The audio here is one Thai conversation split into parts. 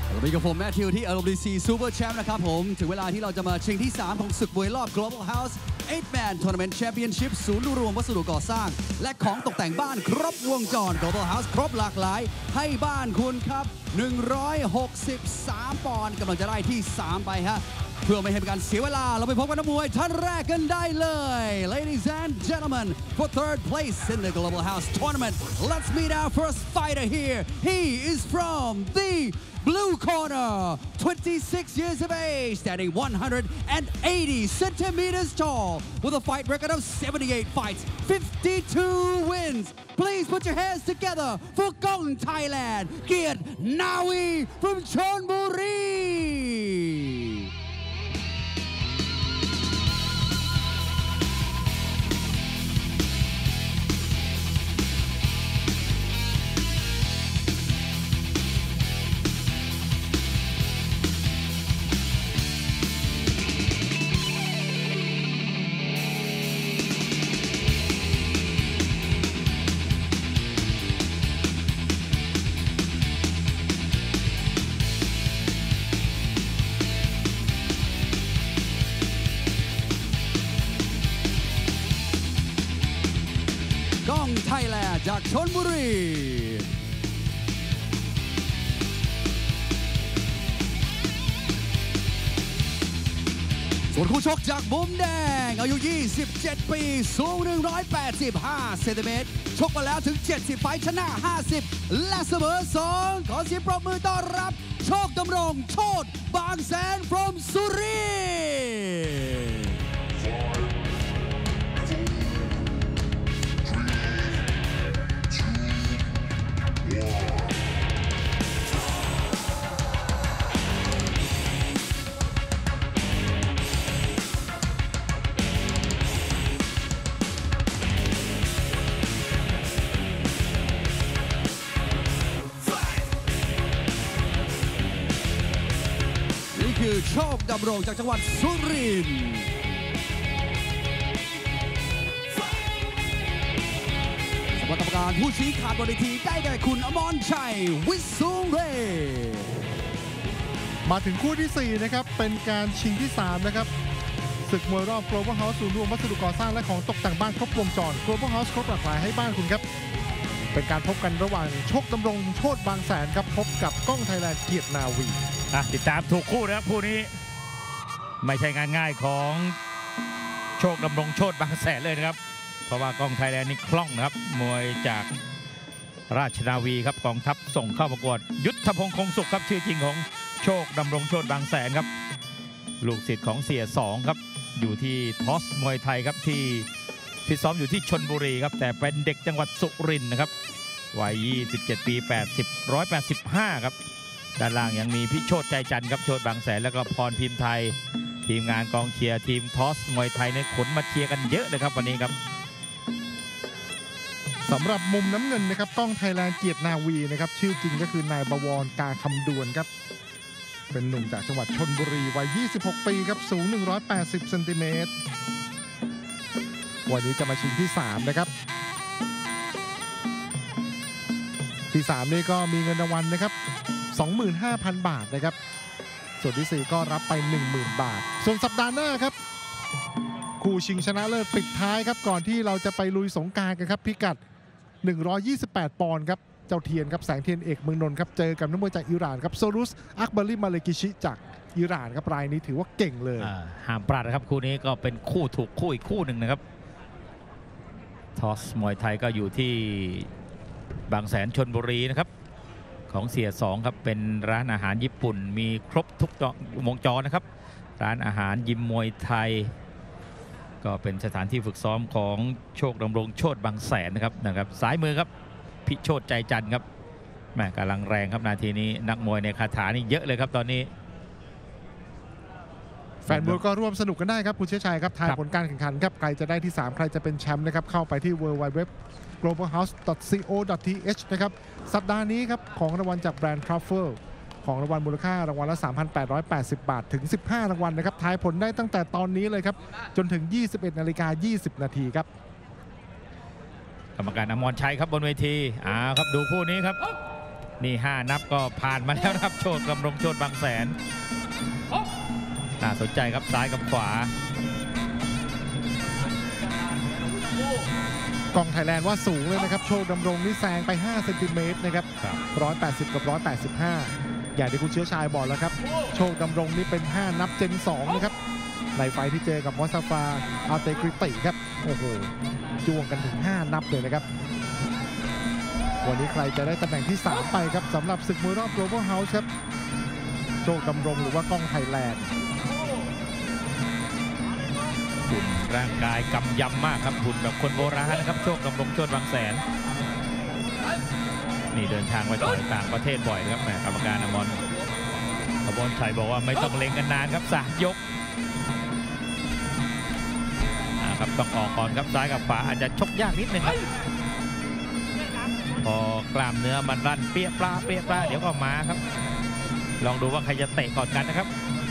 เรามีกับผมแมทธิวที่ LWC Super Champ นะครับผมถึงเวลาที่เราจะมาชิงที่ 3 ของศึกมวยรอบ Global House 8-Man Tournament Championship ศูนย์รวมวัสดุก่อสร้างและของตกแต่งบ้านครบวงจร Global House ครบหลากหลายให้บ้านคุณครับ163 ปอนด์กำลังจะได้ที่ 3 ไปฮะเพื่อไม่ให้เป็นการเสียเวลาเราไปพบกับนักมวยท่านแรกกันได้เลย Ladies and gentlemen for third place in the Global House Tournament let's meet our first fighter here he is from the blue corner 26 years of age standing 180 centimeters tall with a fight record of 78 fights 52 wins please put your hands together for Gong Thailand Kiat Nawi from Chonburiก้องไทยแลนด์จากชลบุรีส่วนคู่ชกจากมุมแดงอายุ 27 ปีสูง 185 เซนติเมตรชกมาแล้วถึง 70 ไฟท์ชนะ 50 และเสมอ 2 ขอเสียงปรบมือต้อนรับโชคดำรงโชติบางแสน from สุรินทร์คือโชคดำรงจากจังหวัดสุรินทร์สำหรับกรรมการผู้ชี้ขาดบนเวทีได้แก่คุณอมรชัยวิสุงเรมาถึงคู่ที่ 4 นะครับเป็นการชิงที่ 3 นะครับศึกมวยรอบ Global House ศูนย์รวมวัสดุก่อสร้างและของตกแต่งบ้านครบวงจร Global House ครบหลากหลายให้บ้านคุณครับเป็นการพบกันระหว่างโชคดำรงโชติบางแสนครับพบกับก้องไทยแลนด์เกียรตินาวีติดตามถูกคู่นะครับคู่นี้ไม่ใช่งานง่ายของโชคดำรงโชติบางแสนเลยนะครับเพราะว่าก้องไทยแลนด์นี่คล่องนะครับมวยจากราชนาวีครับกองทัพส่งเข้าประกวดยุทธพงศ์คงสุขครับชื่อจริงของโชคดำรงโชติบางแสนครับลูกศิษย์ของเสีย2ครับอยู่ที่ทอสมวยไทยครับที่ซ้อมอยู่ที่ชลบุรีครับแต่เป็นเด็กจังหวัดสุรินทร์นะครับวัย27 ปี185ครับด้านล่างยังมีพี่โชติใจจันทร์ครับโชติบางแสนแล้วก็พรพิมพ์ไทยทีมงานกองเชียร์ทีมทอสมวยไทยเนี่ยขนมาเชียร์กันเยอะเลยครับวันนี้ครับสำหรับมุมน้ำเงินนะครับก้องไทยแลนด์เกียรตินาวีนะครับชื่อจริงก็คือนายบวรกาคำดวนครับเป็นหนุ่มจากจังหวัดชลบุรีวัย26 ปีครับสูง180 เซนติเมตรวันนี้จะมาชิงที่ 3 นะครับที่ 3 นี่ก็มีเงินรางวัลนะครับ 25,000 บาทนะครับส่วนที่ 4 ก็รับไป 10,000 บาทส่วนสัปดาห์หน้าครับคู่ชิงชนะเลิศปิดท้ายครับก่อนที่เราจะไปลุยสงกรานต์กันครับพิกัด128 ปอนด์ครับเจ้าเทียนครับแสงเทียนเอกเมืองนนท์ครับเจอกับนักมวยจากอิหร่านครับโซรุสอักบาริมาเลกิชิจากอิหร่านครับรายนี้ถือว่าเก่งเลยห้ามพลาดนะครับคู่นี้ก็เป็นคู่ถูกคู่อีกคู่หนึ่งนะครับทอสมวยไทยก็อยู่ที่บางแสนชลบุรีนะครับของเสีย2ครับเป็นร้านอาหารญี่ปุ่นมีครบทุกวงจรนะครับร้านอาหารยิมมวยไทยก็เป็นสถานที่ฝึกซ้อมของโชคดำรงโชติบางแสนนะครับซ้ายมือครับพิโชติใจจันทร์ครับแม่กำลังแรงครับนาทีนี้นักมวยในคาถานี่เยอะเลยครับตอนนี้แฟนมวยก็ร่วมสนุกกันได้ครับคุณเชษชัยครับทายผลการแข่งขันครับใครจะได้ที่ 3 ใครจะเป็นแชมป์นะครับเข้าไปที่ www.globalhouse.co.th นะครับสัปดาห์นี้ครับของรางวัลจากแบรนด์ Truffle ของรางวัลมูลค่ารางวัลละ 3,880 บาทถึง15 รางวัลนะครับทายผลได้ตั้งแต่ตอนนี้เลยครับจนถึง 21:20 นาทีครับกรรมการอมรชัยครับบนเวทีครับดูคู่นี้ครับนี่5 นับก็ผ่านมาแล้วครับโชติดำรงโชติบางแสนน่าสนใจครับซ้ายกับขวกล้องไทยแลนด์ว่าสูงเลยนะครับโชคดำรงนี่แซงไป5 เซนติเมตรนะครับ180 กับ 185อย่างที่คุณเชื้อชายบอกแล้วครับโชคดำรงนี่เป็น 5 นับเจน 2 นะครับในไฟที่เจอกับมอสซาฟาอัลเตกริติครับโอ้โหจ้วงกันถึง5 นับเลยนะครับวันนี้ใครจะได้ตำแหน่งที่ 3 ไปครับสำหรับศึกมวยรอบ Global House ครับโชคดำรงหรือว่ากล้องไทยแลนด์หุ่นร่างกายกำยำมากครับหุ่นแบบคนโบราณนะครับโชคดำรงโชติบางแสนนี่เดินทางไปต่อยต่างประเทศบ่อยครับแหมกรรมการอมรชัยบอกว่าไม่ต้องเล็งกันนานครับ3 ยกครับต้องออกก่อนครับซ้ายกับขวาอาจจะชกยากนิดนึงครับพอกล้ามเนื้อมันรั่นเปี้ยปลาเดี๋ยวก็มาครับลองดูว่าใครจะเตะก่อนกันนะครับ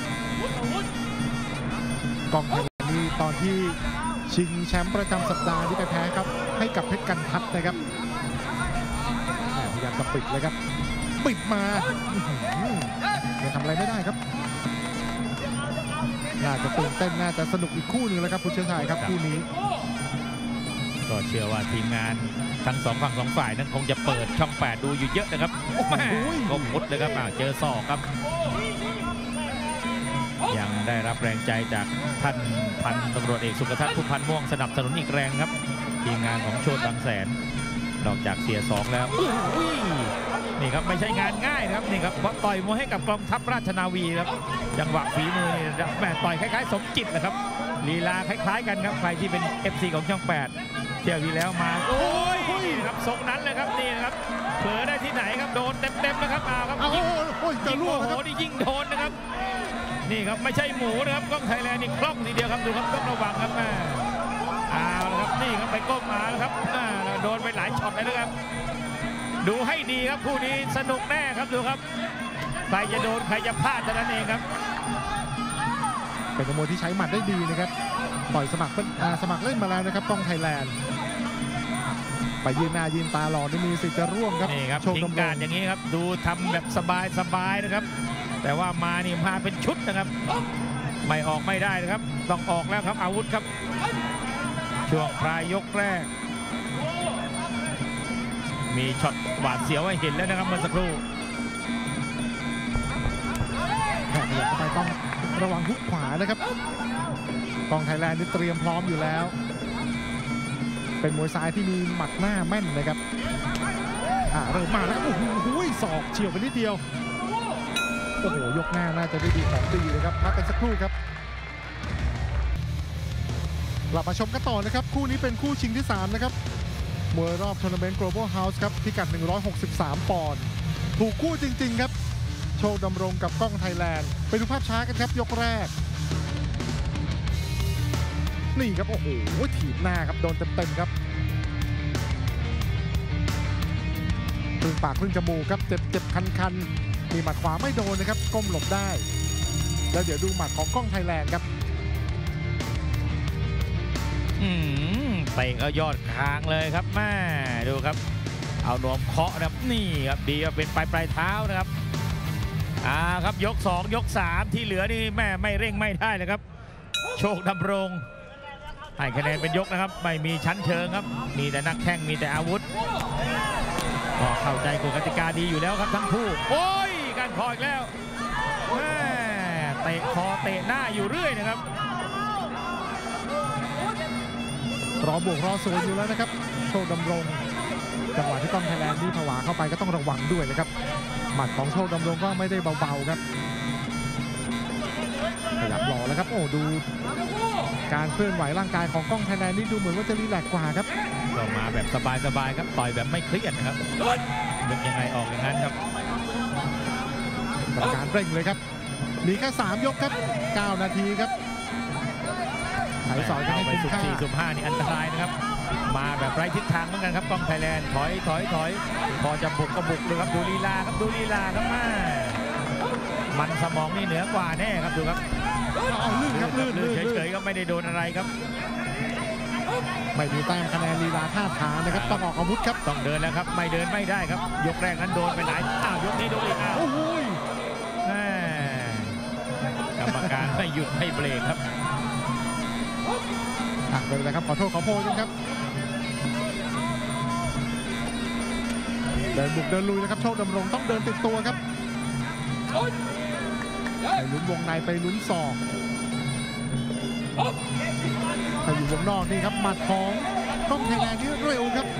กองไทยนี่ตอนที่ชิงแชมป์ประจำสัปดาห์ที่ไปแพ้ครับให้กับเพชรกันทัดนะครับพยายามจะปิดเลยครับปิดมายังทำอะไรไม่ได้ครับน่าจะตื่นเต้นน่าจะสนุกอีกคู่หนึ่งแล้วครับคุณเชื้อชายครับคู่นี้ก็เชื่อว่าทีมงานทั้ง2 ฝั่ง 2 ฝ่ายนั้นคงจะเปิดช่อง 8ดูอยู่เยอะนะครับก็มุดเลยครับเจอศอกครับยังได้รับแรงใจจากท่านพันตำรวจเอกสุขทัศน์ผู้พันม่วงสนับสนุนอีกแรงครับทีมงานของโชติบางแสนนอกจากเสีย2แล้วนี่ครับไม่ใช่งานง่ายนะครับนี่ครับเพราะต่อยมวยให้กับกองทัพราชนาวีครับจังหวะฝีมือนี่แม่ต่อยคล้ายๆสมจิตนะครับลีลาคล้ายๆกันครับใครที่เป็น FC ของช่อง 8เที่ยวที่แล้วมาโอ้ยครับทรงนั้นเลยครับนี่นะครับเผลอได้ที่ไหนครับโดนเต็มๆนะครับครับยิ่งโอ้โหนี่ยิ่งโดนนะครับนี่ครับไม่ใช่หมูนะครับกล้องไทยแลนด์นี่คล่องทีเดียวครับดูครับต้องระวังครับแม่เอาละครับนี่ครับไปก้มมาแล้วครับโดนไปหลายช็อตเลยนะครับดูให้ดีครับคู่นี้สนุกแน่ครับดูครับใครจะโดนใครจะพลาดเท่านั้นเองครับเป็นมวยที่ใช้หมัดได้ดีนะครับต่อยสมัครเล่นมาแล้วนะครับกล้องไทยแลนด์ไปยืนหน้ายืนตาหล่อนี่มีสิทธิ์จะร่วงครับนี่ครับทิ้งการอย่างนี้ครับดูทำแบบสบายนะครับแต่ว่ามานี่มาเป็นชุดนะครับไม่ออกไม่ได้นะครับต้องออกแล้วครับอาวุธครับช่วงปลายยกแรกมีช็อตหวาดเสียวให้เห็นแล้วนะครับเมื่อสักครู่ขยับไปต้องระวังฮุกขวานะครับกองไทยแลนด์นี่เตรียมพร้อมอยู่แล้วเป็นมวยซ้ายที่มีหมัดหน้าแม่นนะครับเริ่มมาแล้วโอ้โหศอกเฉียวไปนิดเดียวโอ้โหยกหน้าน่าจะได้ดีของดีเลยครับพักกันสักครู่ครับกลับมาชมกันต่อนะครับคู่นี้เป็นคู่ชิงที่3นะครับมวยรอบทัวร์นาเมนต์ Global House ครับพิกัด163 ปอนด์ถูกคู่จริงๆครับโชคดำรงกับกล้องไทยแลนด์ไปดูภาพช้ากันครับยกแรกนี่ครับโอ้โหถีบหน้าครับโดนเต็มๆครับครึ่งปากครึ่งจมูกครับเจ็บคันๆมีหมัดขวาไม่โดนนะครับก้มหลบได้แล้วเดี๋ยวดูหมัดของกล้องไทยแลนด์ครับเตะก็ยอดค้างเลยครับแม่ดูครับเอานวมเคาะนะครับนี่ครับดีว่าเป็นปลายเท้านะครับครับยก2ยก3ที่เหลือนี่แม่ไม่เร่งไม่ได้เลยครับโชคดำรงให้คะแนนเป็นยกนะครับไม่มีชั้นเชิงครับมีแต่นักแข่งมีแต่อาวุธก็เข้าใจกฎกติกาดีอยู่แล้วครับทั้งคู่โอ้ยการคออีกแล้วแม่เตะคอเตะหน้าอยู่เรื่อยนะครับรอบวกรอสวนอยู่แล้วนะครับโชคดำรงจังหวะที่กล้องไทยแลนด์นี่ผวาเข้าไปก็ต้องระวังด้วยนะครับหมัดของโชคดำรงก็ไม่ได้เบาๆครับขยับรอแล้วครับโอ้ดูการเคลื่อนไหวร่างกายของกล้องไทยแลนด์นี่ดูเหมือนว่าจะรีแลกซ์กว่าครับก็มาแบบสบายๆครับต่อยแบบไม่เครียดนะครับนึกยังไงออกอย่างนั้นครับกรรมการเร่งเลยครับมีแค่3ยกครับ9 นาทีครับไถสอยกันให้คุ้มค่าสุ่ม5นี่อันตรายนะครับมาแบบไร้ทิศทางเหมือนกันครับกล้องไทยแลนด์ถอยพอจะบุกก็บุกเลยครับดูลีลาครับมันสมองนี่เหนือกว่าแน่ครับดูครับลื่นครับลื่นเฉยๆก็ไม่ได้โดนอะไรครับไม่มีแต้มคะแนนลีลาท่าทางนะครับต้องออกอาวุธครับต้องเดินแล้วครับไม่เดินไม่ได้ครับยกแรกนั้นโดนไปหลายยกนี้โดนอีกโอ้โหกรรมการไม่หยุดไม่เบรกครับไม่เป็นไรครับขอโทษขอโพยครับเดินบุกเดินลุยนะครับโชคดำรงต้องเดินติดตัวครับไปลุ้นวงในไปลุ้นศอกถ้าอยู่วงนอกนี่ครับหมัดของกล้องไทยแลนด์ที่เร็วครับ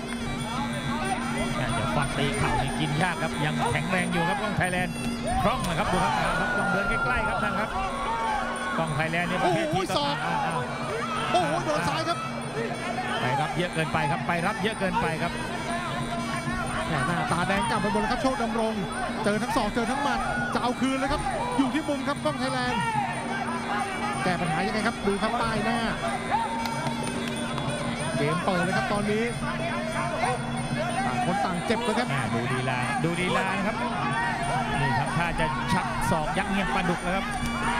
จะฟันตีเข่านี่กินยากครับยังแข็งแรงอยู่ครับกล้องไทยแลนด์คล่องนะครับดูครับต้องเดินใกล้ๆครับท่านครับกล้องไทยแลนด์เนี่ยประเภทที่ศอกโอ้โหโดนซ้ายครับไปรับเยอะเกินไปครับไปรับเยอะเกินไปครับหน้าตาแดงกลับไปบนครับโชคดำรงเจอทั้งศอกเจอทั้งหมัดจะเอาคืนเลยครับอยู่ที่มุมครับกล้องไทยแลนด์แก้ปัญหายังไงครับดูครับป้ายหน้าเกมเปิดเลยครับตอนนี้ต่างคนต่างเจ็บเลยครับดูดีลานะครับนี่ครับถ้าจะชักศอกยักเงียบปลาดุกนะครับ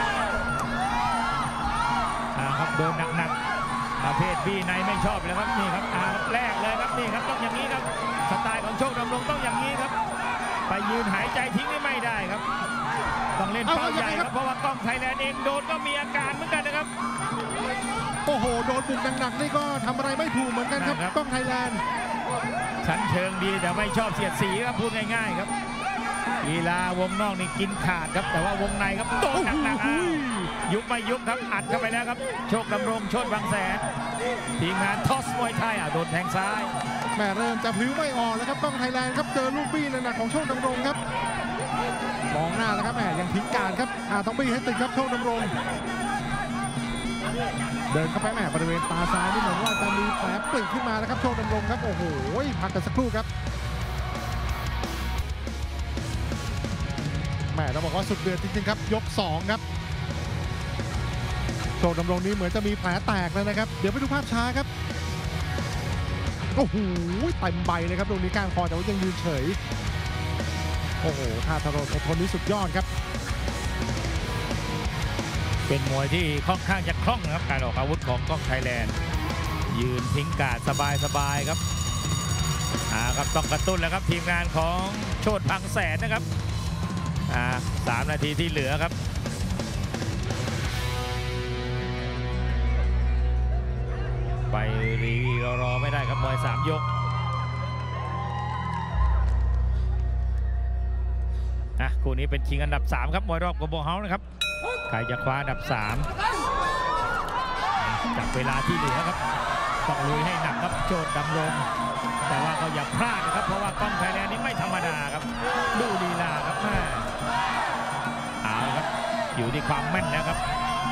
ครับโดนหนักๆประเภทบี้ในไม่ชอบเลยครับนี่ครับแรกเลยครับนี่ครับต้องอย่างนี้ครับสไตล์ของโชคดำรงต้องอย่างนี้ครับไปยืนหายใจทิ้งไม่ได้ครับต้องเล่นเป้าใหญ่ครับเพราะว่ากล้องไทยแลนด์เองโดนก็มีอาการเหมือนกันนะครับโอ้โหโดนบุกหนักๆนี่ก็ทำอะไรไม่ถูกเหมือนกันครับกล้องไทยแลนด์ชั้นเชิงดีแต่ไม่ชอบเสียดสีครับพูดง่ายๆครับลีลาวงนอกนี่กินขาดครับแต่ว่าวงในครับโดนหนักๆยุบไม่ยุบครับอัดเข้าไปแล้วครับโชคดำรงโชติบางแสนทีมงานทอสมวยไทยโดนแทงซ้ายแม่เริ่มจะพลิ้วไม่ออกแล้วครับกล้องไทยแลนด์ครับเจอลูกบี้หนักๆของโชคดำรงครับมองหน้าแล้วครับแม่ยังทิ้งการครับต้องบี้ให้ติดครับโชคดำรงเดินเข้าไปแม่บริเวณตาซ้ายนี่เหมือนว่าจะมีแผลปลิขึ้นมาแล้วครับโชคดำรงครับโอ้โหพักกันสักครู่ครับแม่เราบอกว่าสุดเดือดจริงๆครับยก2ครับโชคดำรงนี้เหมือนจะมีแผลแตกแล้วนะครับเดี๋ยวไปดูภาพช้าครับโอ้โหเต็มใบเลยครับตรงนี้ก้านคอแต่ว่ายังยืนเฉยโอ้โหท่าทะอดทนนี้สุดยอดครับเป็นมวยที่ค่อนข้างจะคล่องนะครับการออกอาวุธของกล้องไทยแลนด์ยืนทิ้งการสบายครับครับต้องกระตุ้นแล้วครับทีมงานของโชติบางแสนนะครับ3 นาทีที่เหลือครับไปรีรอไม่ได้ครับมวย3 ยกคู่นี้เป็นชิงอันดับ3ครับมวยรอบกบเฮาส์นะครับใครจะคว้าอันดับ3จับเวลาที่เหลือครับต้องลุยให้หนักครับโชติดำรงแต่ว่าก็อย่าพลาดนะครับเพราะว่ากล้องไทยแลนด์นี้ไม่ธรรมดาครับดูลีลาครับครับอยู่ที่ความแม่นแล้วครับ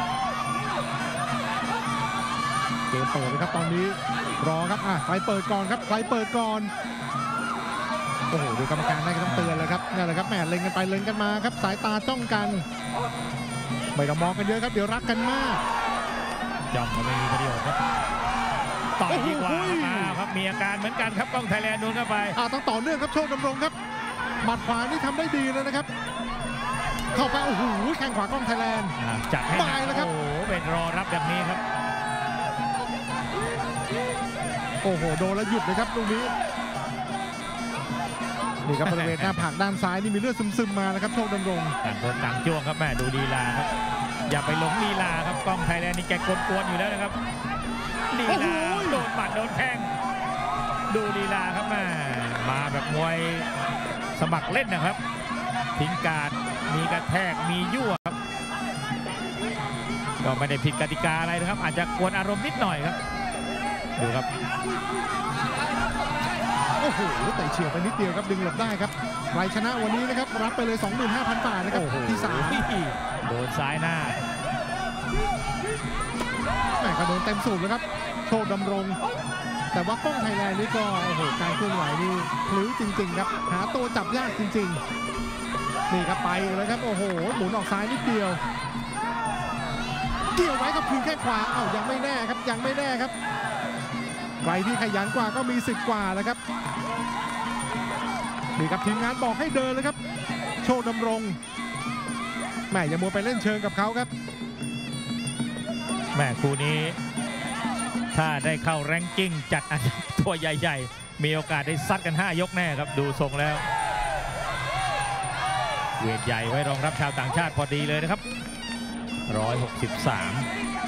เกมเปิดเลยครับตอนนี้รอครับใครเปิดก่อนครับใครเปิดก่อนโอ้โหดูกรรมการได้ก็ต้องเตือนเลยครับนี่แหละครับแหมเล็งกันไปเล็งกันมาครับสายตาจ้องกันไม่ต้องมองกันเยอะครับเดี๋ยวรักกันมากจ้องก็ไม่มีประโยชน์ครับต่อดีกว่าครับมีอาการเหมือนกันครับกล้องไทยแลนด์โดนเข้าไปต้องต่อเนื่องครับโชคดำรงครับหมัดขวานี่ทำได้ดีเลยนะครับเข้าไปโอ้โหแข้งขวากล้องไทยแลนด์จัดให้หนักแล้วครับโอ้โหเป็นรอรับแบบนี้ครับโอ้โหโดนแล้วหยุดเลยครับตรงนี้นี่ครับบริเวณหน้าผากด้านซ้ายนี่มีเลือดซึมๆมานะครับโชคดำรงต่างคนต่างจ้วงครับแม่ดูลีลาครับอย่าไปหลงลีลาครับกล้องไทยแลนด์นี่แกกวนๆอยู่แล้วนะครับลีลาโดนหมัดโดนแข้งดูลีลาครับมาแบบมวยสมัครเล่นนะครับทิ้งการมีกระแทกมียั่วครับก็ไม่ได้ผิดกติกาอะไรนะครับอาจจะกวนอารมณ์นิดหน่อยครับดูครับโอ้โหแต่เฉียวไปนิดเดียวครับดึงหลบได้ครับใครชนะวันนี้นะครับรับไปเลย 25,000 บาทนะครับที่3 โดนซ้ายหน้าแม่ก็โดนเต็มสูบแล้วครับโชคดำรงแต่ว่ากล้องไทยแลนด์นี่ก็โอ้โหการเคลื่อนไหวนี่พลิ้วจริงๆครับหาตัวจับยากจริงๆนี่ครับไปเลยครับโอ้โหหมุนออกซ้ายนิดเดียวเกี่ยวไว้กับคืนแค่ขวายังไม่แน่ครับยังไม่แน่ครับใครที่ขยันกว่าก็มีสิทธิ์กว่าแล้วครับนี่ครับทีมงานบอกให้เดินเลยครับโชคดำรงแม่อย่ามัวไปเล่นเชิงกับเขาครับแม่คู่นี้ทถ้าได้เข้าแรงกิ้งจัดอันดับตัวใหญ่ๆมีโอกาสได้ซัดกัน5 ยกแน่ครับดูทรงแล้วเวทใหญ่ไว้รองรับชาวต่างชาติพอดีเลยนะครับ163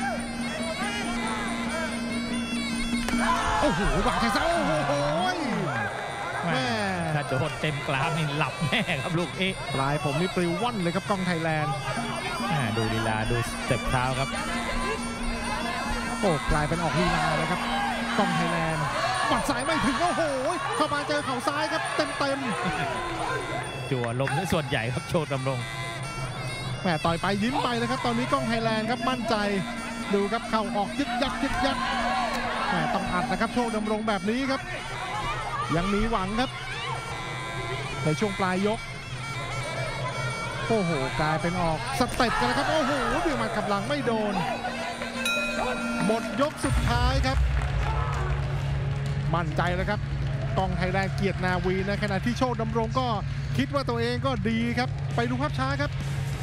โอ้โหวางแทงซ้ายโอ้โหแม่ถ้าโดนเต็มกรามนี่หลับแน่ครับลูกนี้ปลายผมนี่ปลิวว่อนเลยครับกล้องไทยแลนด์ดูลีลาดูสเต็ปเท้าครับโอ้กลายเป็นออกลีลาเลยครับกล้องไทยแลนด์หมัดซ้ายไม่ถึงโอ้โหเข้ามาเจอเข่าซ้ายครับเต็มจั่วลมส่วนใหญ่ครับโชคดำรงแหมต่อยไปยิ้มไปเลยครับตอนนี้กล้องไทยแลนด์ครับมั่นใจดูครับเข่าออกยึกยักแหมต้องอัดนะครับโชคดำรงแบบนี้ครับยังมีหวังครับในช่วงปลายยกโอ้โหกลายเป็นออกสเต็ปกันแล้วครับโอ้โหเบี่ยงหมัดกับหลังไม่โดนหมดยกสุดท้ายครับมั่นใจแล้วครับกองไทยแลนด์เกียรตินาวีในขณะที่โชคดำรงก็คิดว่าตัวเองก็ดีครับไปดูภาพช้าครับ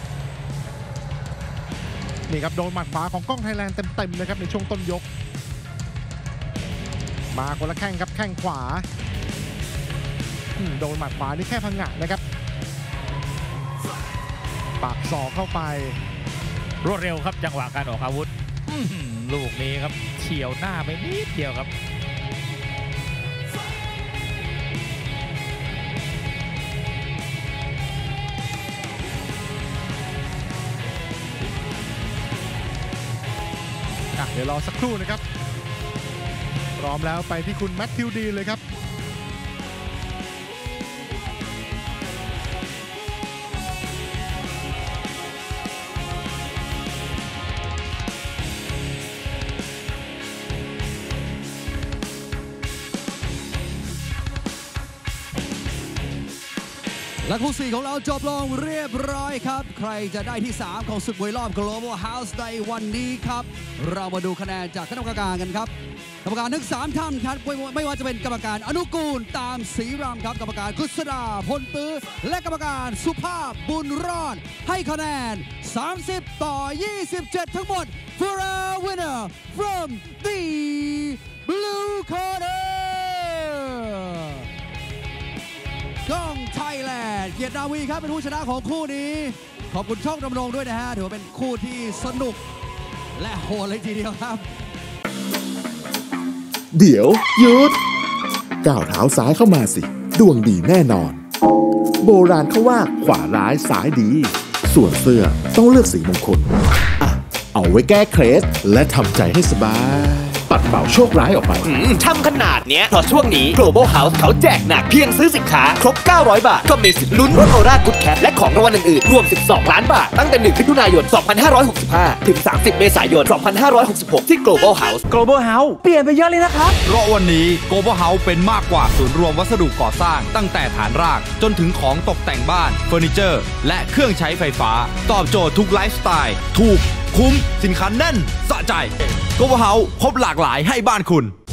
นี่ครับโดนหมัดขวาของกล้องไทยแลนด์เต็มๆเลยครับในช่วงต้นยกมาคนละแข้งครับแข้งขวาโดนหมัดขวานี่แค่พังงะนะครับปักศอกเข้าไปรวดเร็วครับจังหวะการออกอาวุธลูกนี้ครับเฉียวหน้าไปนิดเดียวครับเดี๋ยวรอสักครู่นะครับพร้อมแล้วไปที่คุณแมทธิวดีเลยครับและคู่4ของเราจบลงเรียบร้อยครับใครจะได้ที่3ของศึกมวยรอบ Global House ในวันนี้ครับเรามาดูคะแนนจากคณะกรรมการกันครับกรรมการทั้ง3ท่านครับไม่ว่าจะเป็นกรรมการอนุกูลตามศรีรำครับกรรมการกฤษดาพลตื้อและกรรมการสุภาพบุญรอดให้คะแนน30-27ทั้งหมด for a winner from the blue cornerกล้องไทยแลนด์เกียรตินาวีครับเป็นผู้ชนะของคู่นี้ขอบคุณช่องดำรงด้วยนะฮะถือว่าเป็นคู่ที่สนุกและโหดเลยทีเดียวครับเดี๋ยวหยุดก้าวเท้าซ้ายเข้ามาสิดวงดีแน่นอนโบราณเขาว่าขวาร้ายซ้ายดีส่วนเสื้อต้องเลือกสีมงคลเอาไว้แก้เคล็ดและทำใจให้สบายปัดเป่าโชคร้ายออกไปทำขนาดเนี้ยเพราะช่วงนี้ Global House เขาแจกหนักเพียงซื้อสินค้าครบ900 บาทก็มีสิทธิ์ลุ้นรถโอร่ากู๊ดแคทและของรางวัลอื่นๆรวม12 ล้านบาทตั้งแต่1 มิถุนายน 2565 ถึง 30 เมษายน 2566 ที่ Global House Global House เปลี่ยนไปเยอะเลยนะครับเพราะวันนี้ Global House เป็นมากกว่าศูนย์รวมวัสดุก่อสร้างตั้งแต่ฐานรากจนถึงของตกแต่งบ้านเฟอร์นิเจอร์และเครื่องใช้ไฟฟ้าตอบโจทย์ทุกไลฟ์สไตล์ถูกคุ้มสินค้าแน่นสะใจGlobal House ครบหลากหลายให้บ้านคุณ